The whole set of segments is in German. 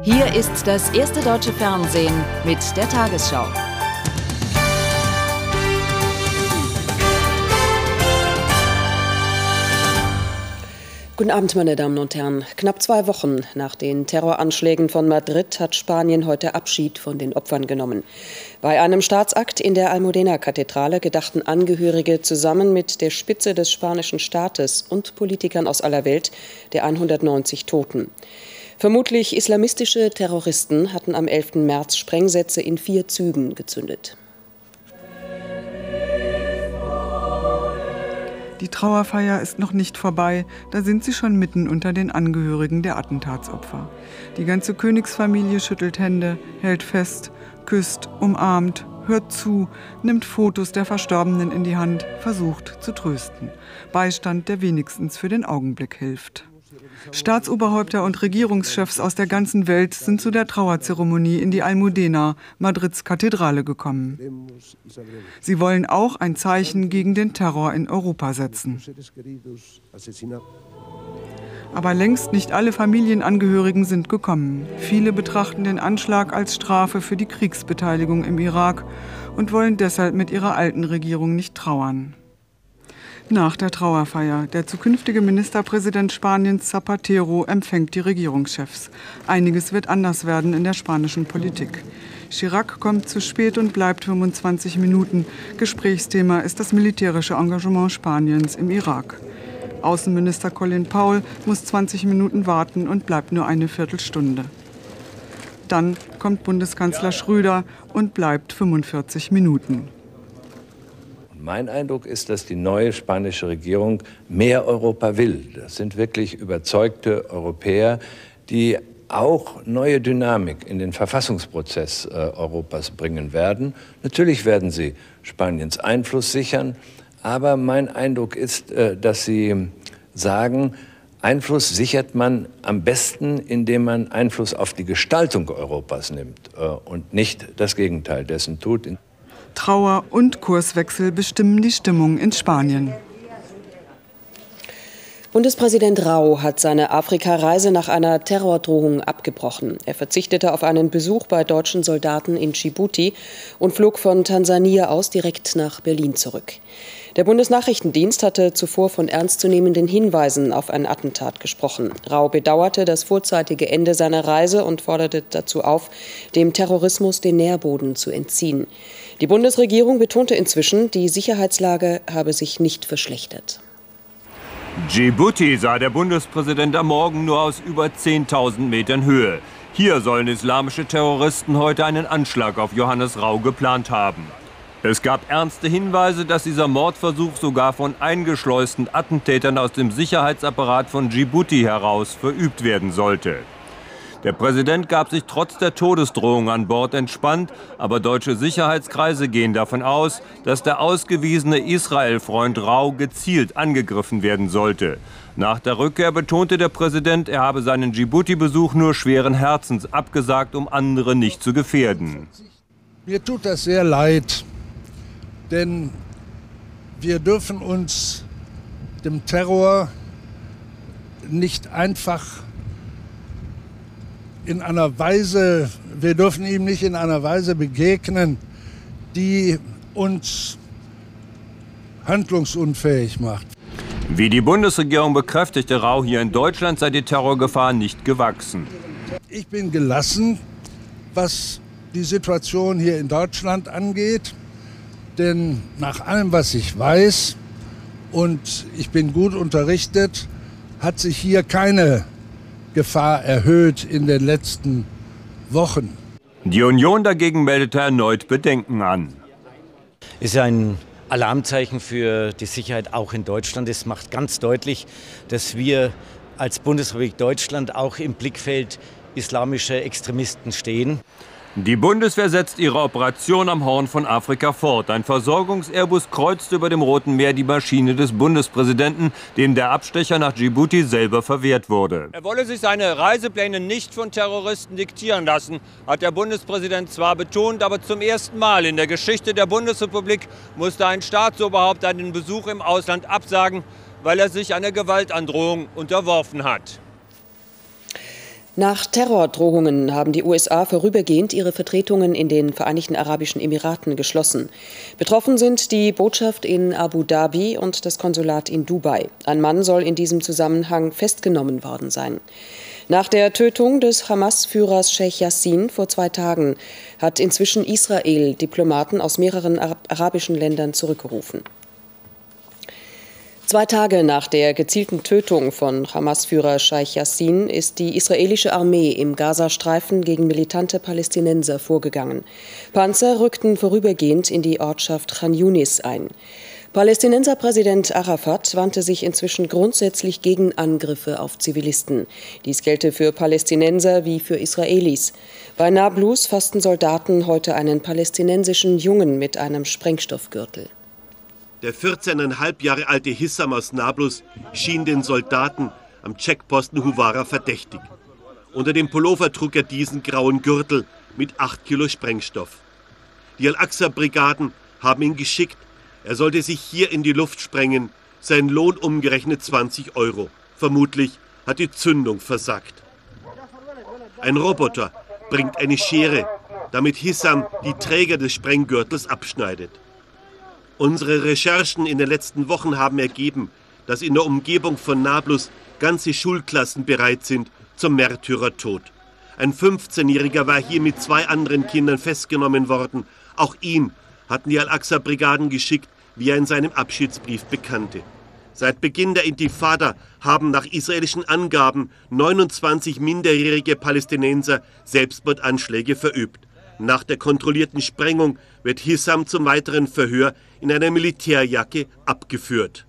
Hier ist das erste deutsche Fernsehen mit der Tagesschau. Guten Abend, meine Damen und Herren. Knapp 2 Wochen nach den Terroranschlägen von Madrid hat Spanien heute Abschied von den Opfern genommen. Bei einem Staatsakt in der Almudena-Kathedrale gedachten Angehörige zusammen mit der Spitze des spanischen Staates und Politikern aus aller Welt der 190 Toten. Vermutlich islamistische Terroristen hatten am 11. März Sprengsätze in 4 Zügen gezündet. Die Trauerfeier ist noch nicht vorbei, da sind sie schon mitten unter den Angehörigen der Attentatsopfer. Die ganze Königsfamilie schüttelt Hände, hält fest, küsst, umarmt, hört zu, nimmt Fotos der Verstorbenen in die Hand, versucht zu trösten. Beistand, der wenigstens für den Augenblick hilft. Staatsoberhäupter und Regierungschefs aus der ganzen Welt sind zu der Trauerzeremonie in die Almudena, Madrids Kathedrale, gekommen. Sie wollen auch ein Zeichen gegen den Terror in Europa setzen. Aber längst nicht alle Familienangehörigen sind gekommen. Viele betrachten den Anschlag als Strafe für die Kriegsbeteiligung im Irak und wollen deshalb mit ihrer alten Regierung nicht trauern. Nach der Trauerfeier. Der zukünftige Ministerpräsident Spaniens Zapatero empfängt die Regierungschefs. Einiges wird anders werden in der spanischen Politik. Chirac kommt zu spät und bleibt 25 Minuten. Gesprächsthema ist das militärische Engagement Spaniens im Irak. Außenminister Colin Powell muss 20 Minuten warten und bleibt nur eine Viertelstunde. Dann kommt Bundeskanzler Schröder und bleibt 45 Minuten. Mein Eindruck ist, dass die neue spanische Regierung mehr Europa will. Das sind wirklich überzeugte Europäer, die auch neue Dynamik in den Verfassungsprozess Europas bringen werden. Natürlich werden sie Spaniens Einfluss sichern, aber mein Eindruck ist, dass sie sagen, Einfluss sichert man am besten, indem man Einfluss auf die Gestaltung Europas nimmt und nicht das Gegenteil dessen tut. Trauer und Kurswechsel bestimmen die Stimmung in Spanien. Bundespräsident Rau hat seine Afrika-Reise nach einer Terrordrohung abgebrochen. Er verzichtete auf einen Besuch bei deutschen Soldaten in Djibouti und flog von Tansania aus direkt nach Berlin zurück. Der Bundesnachrichtendienst hatte zuvor von ernstzunehmenden Hinweisen auf ein Attentat gesprochen. Rau bedauerte das vorzeitige Ende seiner Reise und forderte dazu auf, dem Terrorismus den Nährboden zu entziehen. Die Bundesregierung betonte inzwischen, die Sicherheitslage habe sich nicht verschlechtert. Djibouti sah der Bundespräsident am Morgen nur aus über 10.000 Metern Höhe. Hier sollen islamische Terroristen heute einen Anschlag auf Johannes Rau geplant haben. Es gab ernste Hinweise, dass dieser Mordversuch sogar von eingeschleusten Attentätern aus dem Sicherheitsapparat von Djibouti heraus verübt werden sollte. Der Präsident gab sich trotz der Todesdrohung an Bord entspannt, aber deutsche Sicherheitskreise gehen davon aus, dass der ausgewiesene Israel-Freund Rau gezielt angegriffen werden sollte. Nach der Rückkehr betonte der Präsident, er habe seinen Djibouti-Besuch nur schweren Herzens abgesagt, um andere nicht zu gefährden. Mir tut das sehr leid, denn wir dürfen uns dem Terror nicht einfach wir dürfen ihm nicht in einer Weise begegnen, die uns handlungsunfähig macht. Wie die Bundesregierung bekräftigte, Rau hier in Deutschland sei die Terrorgefahr nicht gewachsen. Ich bin gelassen, was die Situation hier in Deutschland angeht, denn nach allem, was ich weiß, und ich bin gut unterrichtet, hat sich hier keine Gefahr erhöht in den letzten Wochen. Die Union dagegen meldete erneut Bedenken an. Ist ein Alarmzeichen für die Sicherheit auch in Deutschland. Es macht ganz deutlich, dass wir als Bundesrepublik Deutschland auch im Blickfeld islamischer Extremisten stehen. Die Bundeswehr setzt ihre Operation am Horn von Afrika fort. Ein Versorgungs-Airbus kreuzte über dem Roten Meer die Maschine des Bundespräsidenten, dem der Abstecher nach Djibouti selber verwehrt wurde. Er wolle sich seine Reisepläne nicht von Terroristen diktieren lassen, hat der Bundespräsident zwar betont, aber zum ersten Mal in der Geschichte der Bundesrepublik musste ein Staatsoberhaupt einen Besuch im Ausland absagen, weil er sich einer Gewaltandrohung unterworfen hat. Nach Terrordrohungen haben die USA vorübergehend ihre Vertretungen in den Vereinigten Arabischen Emiraten geschlossen. Betroffen sind die Botschaft in Abu Dhabi und das Konsulat in Dubai. Ein Mann soll in diesem Zusammenhang festgenommen worden sein. Nach der Tötung des Hamas-Führers Sheikh Yassin vor 2 Tagen hat inzwischen Israel Diplomaten aus mehreren arabischen Ländern zurückgerufen. 2 Tage nach der gezielten Tötung von Hamas-Führer Sheikh Yassin ist die israelische Armee im Gazastreifen gegen militante Palästinenser vorgegangen. Panzer rückten vorübergehend in die Ortschaft Khan Yunis ein. Palästinenserpräsident Arafat wandte sich inzwischen grundsätzlich gegen Angriffe auf Zivilisten. Dies gelte für Palästinenser wie für Israelis. Bei Nablus fassten Soldaten heute einen palästinensischen Jungen mit einem Sprengstoffgürtel. Der 14,5 Jahre alte Hissam aus Nablus schien den Soldaten am Checkposten Huwara verdächtig. Unter dem Pullover trug er diesen grauen Gürtel mit 8 Kilo Sprengstoff. Die Al-Aqsa-Brigaden haben ihn geschickt. Er sollte sich hier in die Luft sprengen. Sein Lohn umgerechnet 20 Euro. Vermutlich hat die Zündung versagt. Ein Roboter bringt eine Schere, damit Hissam die Träger des Sprenggürtels abschneidet. Unsere Recherchen in den letzten Wochen haben ergeben, dass in der Umgebung von Nablus ganze Schulklassen bereit sind zum Märtyrertod. Ein 15-Jähriger war hier mit 2 anderen Kindern festgenommen worden. Auch ihn hatten die Al-Aqsa-Brigaden geschickt, wie er in seinem Abschiedsbrief bekannte. Seit Beginn der Intifada haben nach israelischen Angaben 29 minderjährige Palästinenser Selbstmordanschläge verübt. Nach der kontrollierten Sprengung wird Hissam zum weiteren Verhör in einer Militärjacke abgeführt.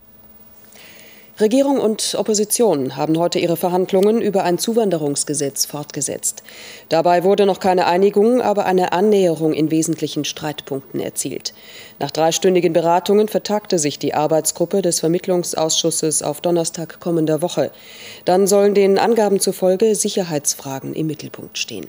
Regierung und Opposition haben heute ihre Verhandlungen über ein Zuwanderungsgesetz fortgesetzt. Dabei wurde noch keine Einigung, aber eine Annäherung in wesentlichen Streitpunkten erzielt. Nach 3-stündigen Beratungen vertagte sich die Arbeitsgruppe des Vermittlungsausschusses auf Donnerstag kommender Woche. Dann sollen den Angaben zufolge Sicherheitsfragen im Mittelpunkt stehen.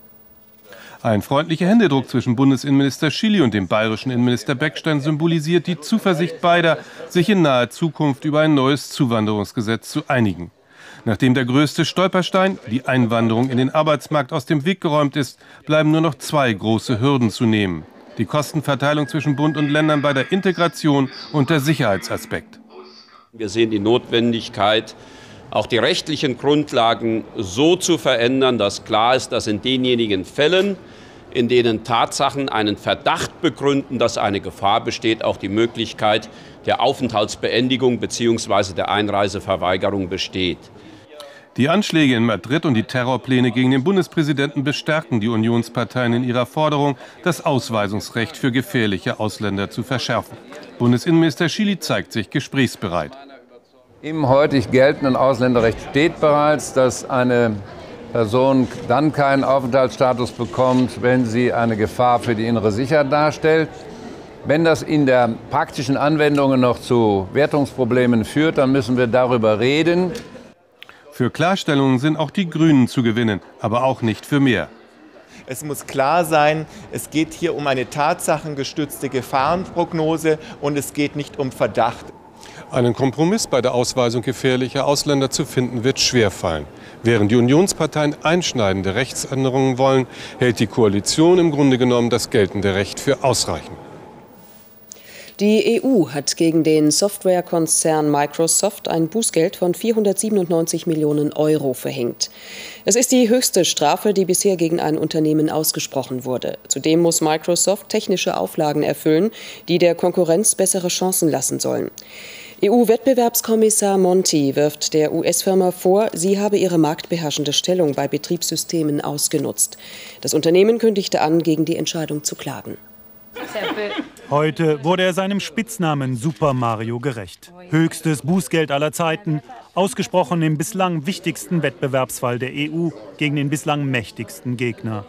Ein freundlicher Händedruck zwischen Bundesinnenminister Schily und dem bayerischen Innenminister Beckstein symbolisiert die Zuversicht beider, sich in naher Zukunft über ein neues Zuwanderungsgesetz zu einigen. Nachdem der größte Stolperstein, die Einwanderung in den Arbeitsmarkt, aus dem Weg geräumt ist, bleiben nur noch 2 große Hürden zu nehmen: die Kostenverteilung zwischen Bund und Ländern bei der Integration und der Sicherheitsaspekt. Wir sehen die Notwendigkeit, auch die rechtlichen Grundlagen so zu verändern, dass klar ist, dass in denjenigen Fällen, in denen Tatsachen einen Verdacht begründen, dass eine Gefahr besteht, auch die Möglichkeit der Aufenthaltsbeendigung bzw. der Einreiseverweigerung besteht. Die Anschläge in Madrid und die Terrorpläne gegen den Bundespräsidenten bestärken die Unionsparteien in ihrer Forderung, das Ausweisungsrecht für gefährliche Ausländer zu verschärfen. Bundesinnenminister Schily zeigt sich gesprächsbereit. Im heutig geltenden Ausländerrecht steht bereits, dass eine Person dann keinen Aufenthaltsstatus bekommt, wenn sie eine Gefahr für die innere Sicherheit darstellt. Wenn das in der praktischen Anwendung noch zu Wertungsproblemen führt, dann müssen wir darüber reden. Für Klarstellungen sind auch die Grünen zu gewinnen, aber auch nicht für mehr. Es muss klar sein, es geht hier um eine tatsachengestützte Gefahrenprognose und es geht nicht um Verdacht. Einen Kompromiss bei der Ausweisung gefährlicher Ausländer zu finden, wird schwerfallen. Während die Unionsparteien einschneidende Rechtsänderungen wollen, hält die Koalition im Grunde genommen das geltende Recht für ausreichend. Die EU hat gegen den Softwarekonzern Microsoft ein Bußgeld von 497 Millionen Euro verhängt. Es ist die höchste Strafe, die bisher gegen ein Unternehmen ausgesprochen wurde. Zudem muss Microsoft technische Auflagen erfüllen, die der Konkurrenz bessere Chancen lassen sollen. EU-Wettbewerbskommissar Monti wirft der US-Firma vor, sie habe ihre marktbeherrschende Stellung bei Betriebssystemen ausgenutzt. Das Unternehmen kündigte an, gegen die Entscheidung zu klagen. Heute wurde er seinem Spitznamen Super Mario gerecht. Höchstes Bußgeld aller Zeiten, ausgesprochen im bislang wichtigsten Wettbewerbsfall der EU gegen den bislang mächtigsten Gegner.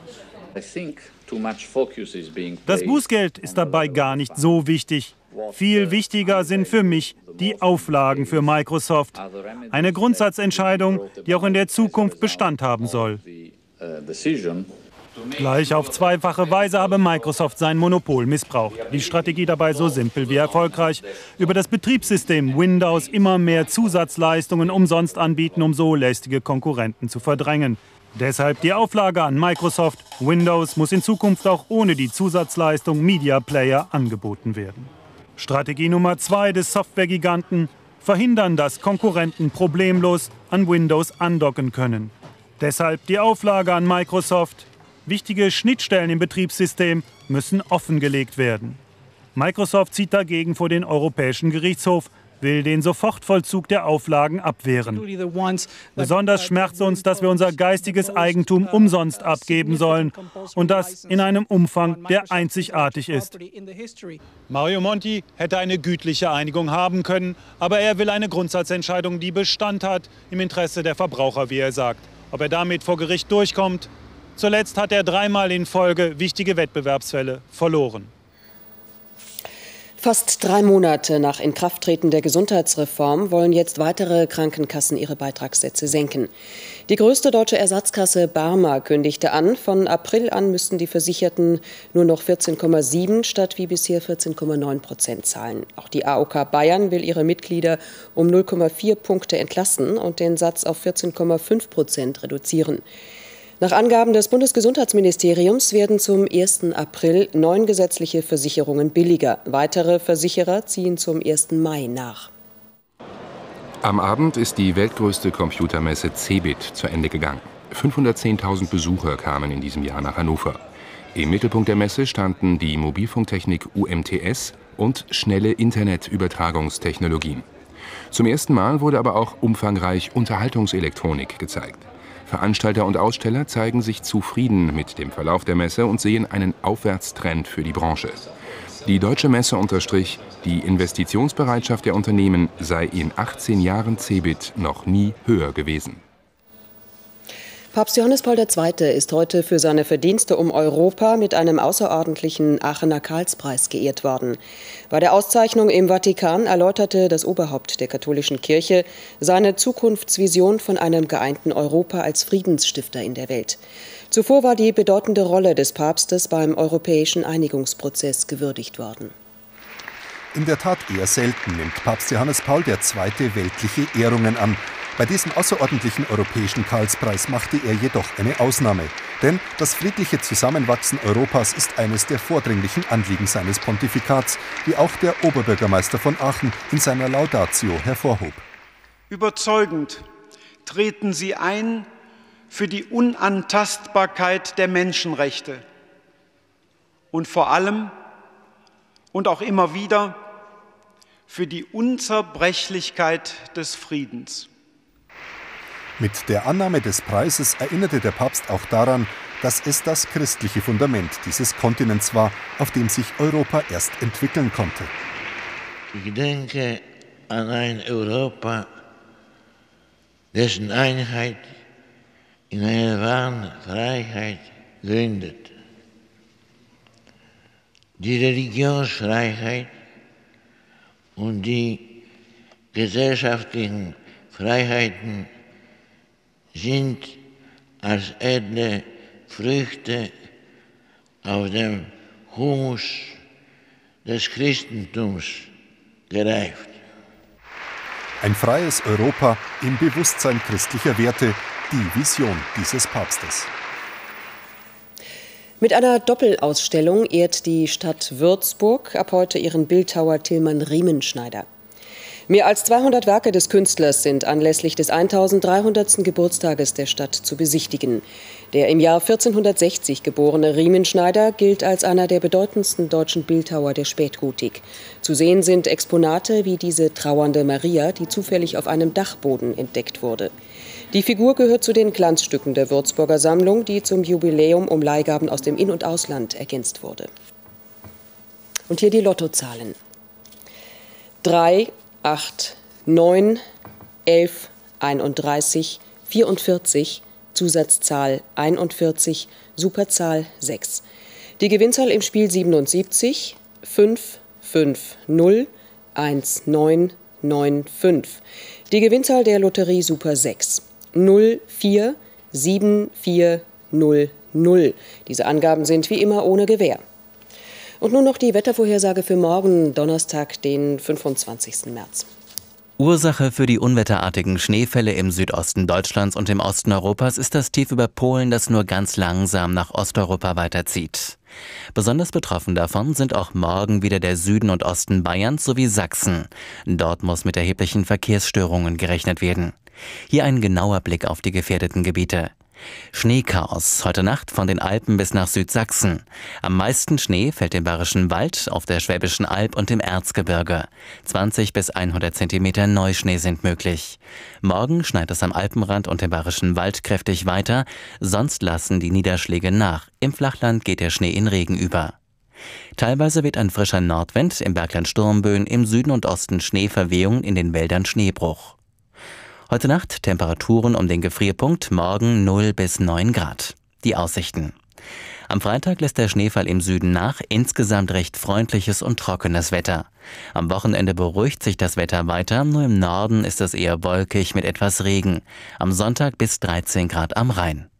Das Bußgeld ist dabei gar nicht so wichtig. Viel wichtiger sind für mich die Auflagen für Microsoft. Eine Grundsatzentscheidung, die auch in der Zukunft Bestand haben soll. Gleich auf zweifache Weise habe Microsoft sein Monopol missbraucht. Die Strategie dabei so simpel wie erfolgreich. Über das Betriebssystem Windows immer mehr Zusatzleistungen umsonst anbieten, um so lästige Konkurrenten zu verdrängen. Deshalb die Auflage an Microsoft: Windows muss in Zukunft auch ohne die Zusatzleistung Media Player angeboten werden. Strategie Nummer 2 des Softwaregiganten: verhindern, dass Konkurrenten problemlos an Windows andocken können. Deshalb die Auflage an Microsoft: wichtige Schnittstellen im Betriebssystem müssen offengelegt werden. Microsoft zieht dagegen vor den Europäischen Gerichtshof, will den Sofortvollzug der Auflagen abwehren. Besonders schmerzt uns, dass wir unser geistiges Eigentum umsonst abgeben sollen und das in einem Umfang, der einzigartig ist. Mario Monti hätte eine gütliche Einigung haben können, aber er will eine Grundsatzentscheidung, die Bestand hat, im Interesse der Verbraucher, wie er sagt. Ob er damit vor Gericht durchkommt? Zuletzt hat er 3-mal in Folge wichtige Wettbewerbsfälle verloren. Fast 3 Monate nach Inkrafttreten der Gesundheitsreform wollen jetzt weitere Krankenkassen ihre Beitragssätze senken. Die größte deutsche Ersatzkasse Barmer kündigte an, von April an müssten die Versicherten nur noch 14,7 statt wie bisher 14,9% zahlen. Auch die AOK Bayern will ihre Mitglieder um 0,4 Punkte entlasten und den Satz auf 14,5% reduzieren. Nach Angaben des Bundesgesundheitsministeriums werden zum 1. April 9 gesetzliche Versicherungen billiger. Weitere Versicherer ziehen zum 1. Mai nach. Am Abend ist die weltgrößte Computermesse CeBIT zu Ende gegangen. 510.000 Besucher kamen in diesem Jahr nach Hannover. Im Mittelpunkt der Messe standen die Mobilfunktechnik UMTS und schnelle Internetübertragungstechnologien. Zum ersten Mal wurde aber auch umfangreich Unterhaltungselektronik gezeigt. Veranstalter und Aussteller zeigen sich zufrieden mit dem Verlauf der Messe und sehen einen Aufwärtstrend für die Branche. Die Deutsche Messe unterstrich, die Investitionsbereitschaft der Unternehmen sei in 18 Jahren CeBIT noch nie höher gewesen. Papst Johannes Paul II. Ist heute für seine Verdienste um Europa mit einem außerordentlichen Aachener Karlspreis geehrt worden. Bei der Auszeichnung im Vatikan erläuterte das Oberhaupt der katholischen Kirche seine Zukunftsvision von einem geeinten Europa als Friedensstifter in der Welt. Zuvor war die bedeutende Rolle des Papstes beim europäischen Einigungsprozess gewürdigt worden. In der Tat eher selten nimmt Papst Johannes Paul II. Weltliche Ehrungen an. Bei diesem außerordentlichen europäischen Karlspreis machte er jedoch eine Ausnahme. Denn das friedliche Zusammenwachsen Europas ist eines der vordringlichen Anliegen seines Pontifikats, wie auch der Oberbürgermeister von Aachen in seiner Laudatio hervorhob. Überzeugend treten Sie ein für die Unantastbarkeit der Menschenrechte und vor allem und auch immer wieder für die Unzerbrechlichkeit des Friedens. Mit der Annahme des Preises erinnerte der Papst auch daran, dass es das christliche Fundament dieses Kontinents war, auf dem sich Europa erst entwickeln konnte. Ich denke an ein Europa, dessen Einheit in einer wahren Freiheit gründet. Die Religionsfreiheit und die gesellschaftlichen Freiheiten sind als edle Früchte auf dem Humus des Christentums gereift. Ein freies Europa im Bewusstsein christlicher Werte, die Vision dieses Papstes. Mit einer Doppelausstellung ehrt die Stadt Würzburg ab heute ihren Bildhauer Tilman Riemenschneider. Mehr als 200 Werke des Künstlers sind anlässlich des 1300. Geburtstages der Stadt zu besichtigen. Der im Jahr 1460 geborene Riemenschneider gilt als einer der bedeutendsten deutschen Bildhauer der Spätgotik. Zu sehen sind Exponate wie diese trauernde Maria, die zufällig auf einem Dachboden entdeckt wurde. Die Figur gehört zu den Glanzstücken der Würzburger Sammlung, die zum Jubiläum um Leihgaben aus dem In- und Ausland ergänzt wurde. Und hier die Lottozahlen. 3, 8, 9, 11, 31, 44, Zusatzzahl 41, Superzahl 6. Die Gewinnzahl im Spiel 77, 5, 5, 0, 1, 9, 9, 5. Die Gewinnzahl der Lotterie Super 6, 0, 4, 7, 4, 0, 0. 0. Diese Angaben sind wie immer ohne Gewähr. Und nun noch die Wettervorhersage für morgen, Donnerstag, den 25. März. Ursache für die unwetterartigen Schneefälle im Südosten Deutschlands und im Osten Europas ist das Tief über Polen, das nur ganz langsam nach Osteuropa weiterzieht. Besonders betroffen davon sind auch morgen wieder der Süden und Osten Bayerns sowie Sachsen. Dort muss mit erheblichen Verkehrsstörungen gerechnet werden. Hier ein genauer Blick auf die gefährdeten Gebiete. Schneechaos heute Nacht von den Alpen bis nach Südsachsen. Am meisten Schnee fällt im Bayerischen Wald, auf der Schwäbischen Alb und im Erzgebirge. 20 bis 100 Zentimeter Neuschnee sind möglich. Morgen schneit es am Alpenrand und im Bayerischen Wald kräftig weiter, sonst lassen die Niederschläge nach. Im Flachland geht der Schnee in Regen über. Teilweise weht ein frischer Nordwind, im Bergland Sturmböen, im Süden und Osten Schneeverwehungen, in den Wäldern Schneebruch. Heute Nacht Temperaturen um den Gefrierpunkt, morgen 0 bis 9 Grad. Die Aussichten. Am Freitag lässt der Schneefall im Süden nach, insgesamt recht freundliches und trockenes Wetter. Am Wochenende beruhigt sich das Wetter weiter, nur im Norden ist es eher wolkig mit etwas Regen. Am Sonntag bis 13 Grad am Rhein.